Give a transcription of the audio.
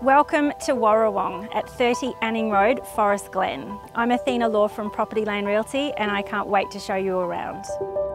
Welcome to Warrawong at 30 Anning Road, Forest Glen. I'm Athena Law from Property Lane Realty and I can't wait to show you around.